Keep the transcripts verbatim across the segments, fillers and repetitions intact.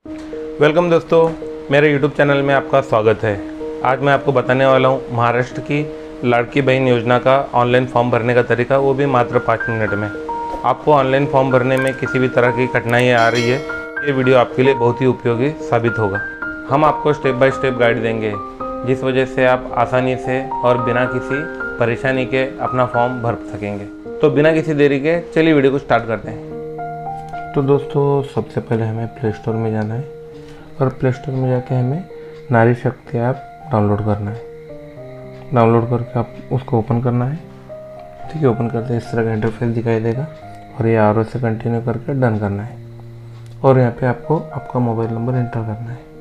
Welcome दोस्तों, मेरे YouTube channel में आपका स्वागत है। आज मैं आपको बताने वाला हूँ महाराष्ट्र की लाड़की बहन योजना का ऑनलाइन फॉर्म भरने का तरीका, वो भी मात्र पाँच मिनट में। आपको ऑनलाइन फॉर्म भरने में किसी भी तरह की कठिनाई आ रही है, ये वीडियो आपके लिए बहुत ही उपयोगी साबित होगा। हम आपको स्टेप बाय स्टेप गाइड देंगे, जिस वजह से आप आसानी से और बिना किसी परेशानी के अपना फॉर्म भर सकेंगे। तो बिना किसी देरी के चलिए वीडियो को स्टार्ट करते हैं। तो दोस्तों, सबसे पहले हमें प्ले स्टोर में जाना है और प्ले स्टोर में जाके हमें नारी शक्ति ऐप डाउनलोड करना है। डाउनलोड करके आप उसको ओपन करना है। ठीक है, ओपन करते इस तरह का इंटरफेस दिखाई देगा और ये आर ओ से कंटिन्यू करके डन करना है। और यहाँ पे आपको आपका मोबाइल नंबर एंटर करना है।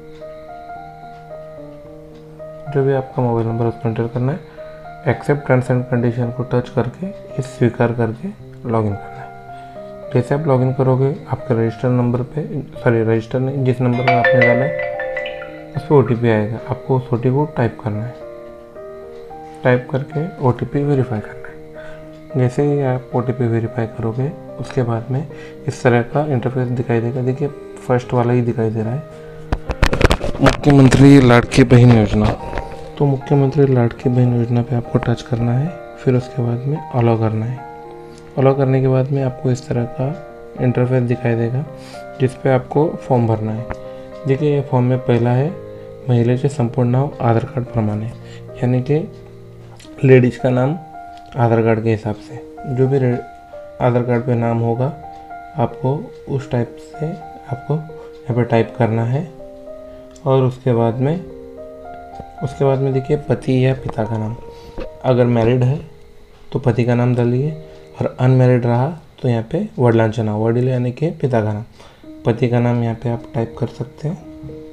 जो भी आपका मोबाइल नंबर उसको एंटर करना है। एक्सेप्ट टर्म्स एंड कंडीशन को टच करके इस स्वीकार करके लॉगिन करना है। जैसे आप लॉगिन करोगे, आपके रजिस्टर नंबर पे सॉरी रजिस्टर नहीं जिस नंबर का आपने डाला है उस पर ओ टी पी आएगा। आपको उस ओ टी पी को टाइप करना है। टाइप करके ओ टी पी वेरीफाई करना है। जैसे ही आप ओ टी पी वेरीफाई करोगे, उसके बाद में इस तरह का इंटरफेस दिखाई देगा। देखिए, फर्स्ट वाला ही दिखाई दे रहा है, मुख्यमंत्री लाड़की बहन योजना। तो मुख्यमंत्री लाड़की बहन योजना पे आपको टच करना है। फिर उसके बाद में अलाउ करना है। अलाउ करने के बाद में आपको इस तरह का इंटरफेस दिखाई देगा, जिस पे आपको फॉर्म भरना है। देखिए, ये फॉर्म में पहला है महिलेचे संपूर्ण नाव आधार कार्ड प्रमाणे, यानी कि लेडीज का नाम आधार कार्ड के हिसाब से जो भी आधार कार्ड पे नाम होगा, आपको उस टाइप से आपको यहाँ पे टाइप करना है। और उसके बाद में उसके बाद में देखिए, पति या पिता का नाम। अगर मैरिड है तो पति का नाम डालिए, और अनमैरिड रहा तो यहाँ पे वडिलांचे नाव, वडील यानी कि पिता का नाम। पति का नाम यहाँ पे आप टाइप कर सकते हैं।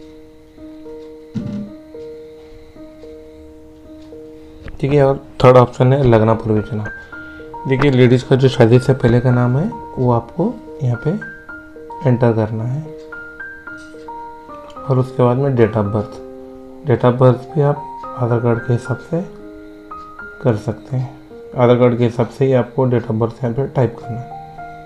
ठीक है, और थर्ड ऑप्शन है लग्नापूर्वीचे नाव। देखिए, लेडीज का जो शादी से पहले का नाम है वो आपको यहाँ पे एंटर करना है। और उसके बाद में date of birth date of birth भी आप आधार कार्ड के हिसाब से कर सकते हैं। आधार कार्ड के हिसाब से ही आपको डेट ऑफ बर्थ यहाँ पे टाइप करना है।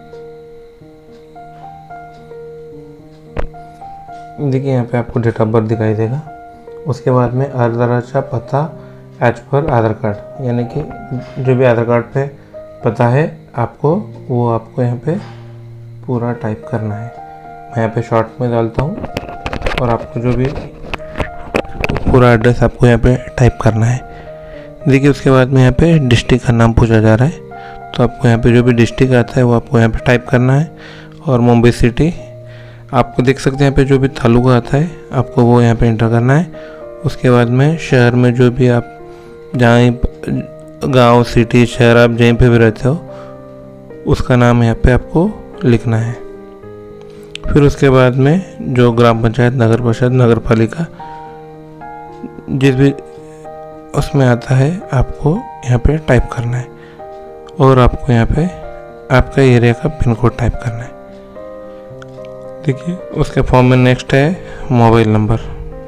देखिए, यहाँ पे आपको डेट ऑफ बर्थ दिखाई देगा। उसके बाद में अर्धराचा पता एज पर आधार कार्ड, यानी कि जो भी आधार कार्ड पे पता है आपको, वो आपको यहाँ पे पूरा टाइप करना है। मैं यहाँ पे शॉर्ट में डालता हूँ और आपको जो भी पूरा एड्रेस आपको यहाँ पे टाइप करना है। देखिए, उसके बाद में यहाँ पे डिस्ट्रिक्ट का नाम पूछा जा रहा है, तो आपको यहाँ पे जो भी डिस्ट्रिक्ट आता है वो आपको यहाँ पे टाइप करना है। और मुंबई सिटी आपको देख सकते हैं, यहाँ पे जो भी तालुका आता है आपको वो यहाँ पे एंटर करना है। उसके बाद में शहर में जो भी आप जहाँ गांव, सिटी, शहर आप जहीं पे भी रहते हो, उसका नाम यहाँ पे आपको लिखना है। फिर उसके बाद में जो ग्राम पंचायत, नगर परिषद, नगर पालिका जिस भी उसमें आता है आपको यहाँ पे टाइप करना है। और आपको यहाँ पे आपका एरिया का पिन कोड टाइप करना है। देखिए, उसके फॉर्म में नेक्स्ट है मोबाइल नंबर,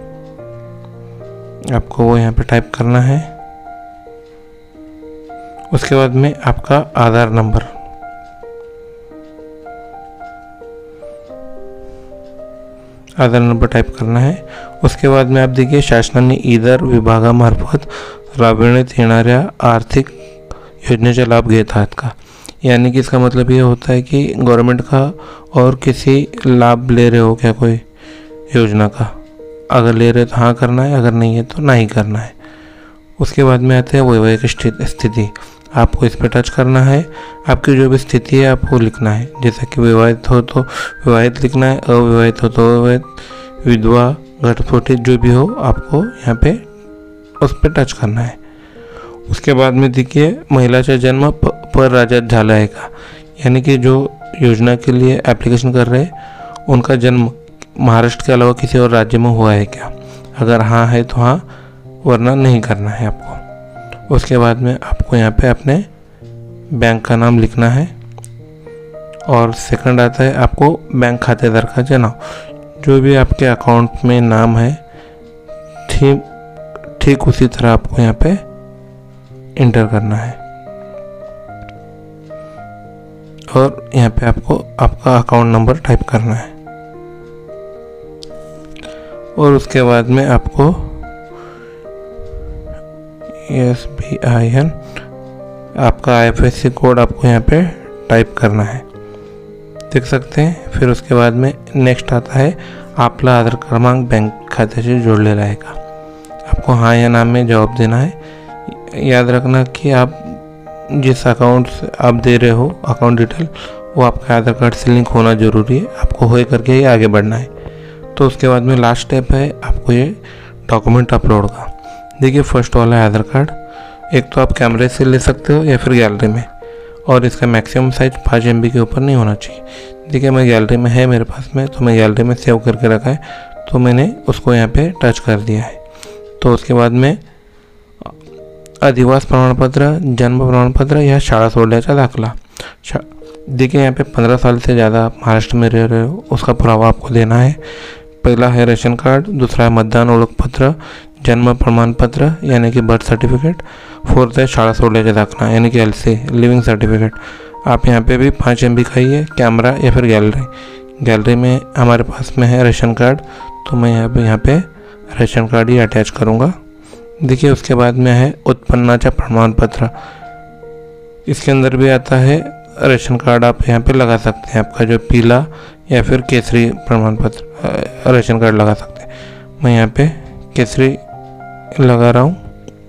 आपको वो यहाँ पे टाइप करना है। उसके बाद में आपका Aadhaar number, Aadhaar number type करना है। उसके बाद में आप देखिए, शासनाने इतर विभागामार्फत राबविण्यात येणाऱ्या आर्थिक योजनेचा लाभ घेत आहात का, यानी कि इसका मतलब ये होता है कि गवर्नमेंट का और किसी लाभ ले रहे हो क्या कोई योजना का। अगर ले रहे तो हाँ करना है, अगर नहीं है तो नहीं करना है। उसके बाद में आते हैं वैवाहिक स्थिति, आपको इस पर टच करना है। आपकी जो भी स्थिति है आपको लिखना है, जैसे कि विवाहित हो तो विवाहित लिखना है, अविवाहित हो तो अविवाहित, विधवा, घटस्फोटित जो भी हो आपको यहाँ पे उस पर टच करना है। उसके बाद में देखिए, महिलाचा जन्म पर राज्यात झाला आहे का, यानी कि जो योजना के लिए एप्लीकेशन कर रहे हैं उनका जन्म महाराष्ट्र के अलावा किसी और राज्य में हुआ है क्या। अगर हाँ है तो हाँ, वरना नहीं करना है आपको। उसके बाद में आपको यहाँ पे अपने बैंक का नाम लिखना है। और सेकंड आता है आपको बैंक खातेदार का नाम, जो भी आपके अकाउंट में नाम है ठीक ठीक उसी तरह आपको यहाँ पे इंटर करना है। और यहाँ पे आपको आपका अकाउंट नंबर टाइप करना है। और उसके बाद में आपको एस बी आई एन आपका I F S C code आपको यहाँ पे टाइप करना है, देख सकते हैं। फिर उसके बाद में नेक्स्ट आता है आपला आधार क्रमांक बँक खात्याशी जोडलेला आहे का। आपको हाँ या ना में जवाब देना है। याद रखना कि आप जिस अकाउंट से आप दे रहे हो अकाउंट डिटेल वो आपका आधार कार्ड से लिंक होना ज़रूरी है, आपको होए करके ही आगे बढ़ना है। तो उसके बाद में लास्ट स्टेप है आपको ये डॉक्यूमेंट अपलोड का। देखिए फर्स्ट वाला है आधार कार्ड, एक तो आप कैमरे से ले सकते हो या फिर गैलरी में, और इसका मैक्सिमम साइज पाँच एम बी के ऊपर नहीं होना चाहिए। देखिए मैं गैलरी में है मेरे पास में, तो मैं गैलरी में सेव करके रखा है, तो मैंने उसको यहाँ पे टच कर दिया है। तो उसके बाद में अधिवास प्रमाणपत्र, जन्म प्रमाणपत्र या शाळा सोडल्याचा दाखला। देखिए यहाँ पे पंद्रह साल से ज़्यादा आप महाराष्ट्र में रह रहे हो उसका पुरावा आपको देना है। पहला है रेशन कार्ड, दूसरा है मतदान ओळख पत्र, जन्म प्रमाण पत्र यानी कि बर्थ सर्टिफिकेट, फोर्थ है शाळा सोडल्याचा दाखला यानी कि एल सी लिविंग सर्टिफिकेट। आप यहाँ पे भी पाँच एम बी का ही है, कैमरा या फिर गैलरी। गैलरी में हमारे पास में है रेशन कार्ड, तो मैं यहाँ पे यहाँ पे रेशन कार्ड ही अटैच करूँगा। देखिए उसके बाद में है उत्पन्नाचा प्रमाणपत्र, इसके अंदर भी आता है रेशन कार्ड, आप यहाँ पे लगा सकते हैं आपका जो पीला या फिर केसरी प्रमाण पत्र रेशन कार्ड लगा सकते हैं। मैं यहाँ पे केसरी लगा रहा हूँ।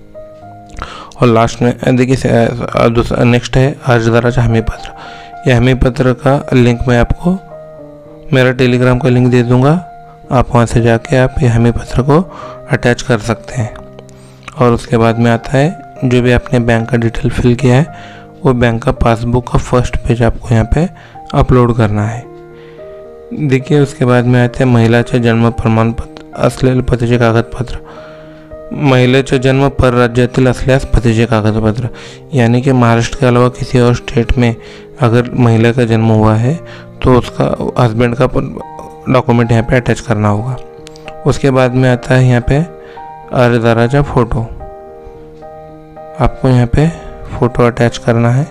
और लास्ट में देखिए दूसरा नेक्स्ट है अर्जदाराचा हमी पत्र। यह हमी पत्र का लिंक मैं आपको मेरा टेलीग्राम का लिंक दे दूँगा, आप वहाँ से जाके आप ये हमी पत्र को अटैच कर सकते हैं। और उसके बाद में आता है जो भी आपने बैंक का डिटेल फिल किया है वो बैंक का पासबुक का फर्स्ट पेज आपको यहाँ पे अपलोड करना है। देखिए उसके बाद में आते हैं महिलाचे जन्म प्रमाणपत्र असलेले पतीचे कागदपत्र। महिलेचे जन्म परराज्यातील असल्यास पतीचे कागदपत्र, यानी कि महाराष्ट्र के अलावा किसी और स्टेट में अगर महिला का जन्म हुआ है तो उसका हस्बैंड का डॉक्यूमेंट यहाँ पे अटैच करना होगा। उसके बाद में आता है यहाँ पे अर्जदाराचा फ़ोटो, आपको यहाँ पे फ़ोटो अटैच करना है।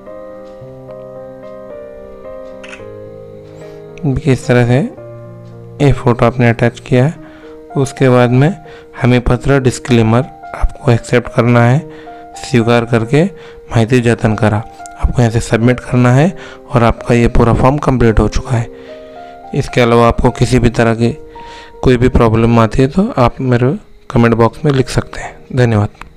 इस तरह से ये फ़ोटो आपने अटैच किया है। उसके बाद में हमी पत्र डिस्क्लेमर आपको एक्सेप्ट करना है, स्वीकार करके माहिती जतन करा आपको यहाँ से सबमिट करना है और आपका ये पूरा फॉर्म कंप्लीट हो चुका है। इसके अलावा आपको किसी भी तरह की कोई भी प्रॉब्लम आती है तो आप मेरे कमेंट बॉक्स में लिख सकते हैं। धन्यवाद।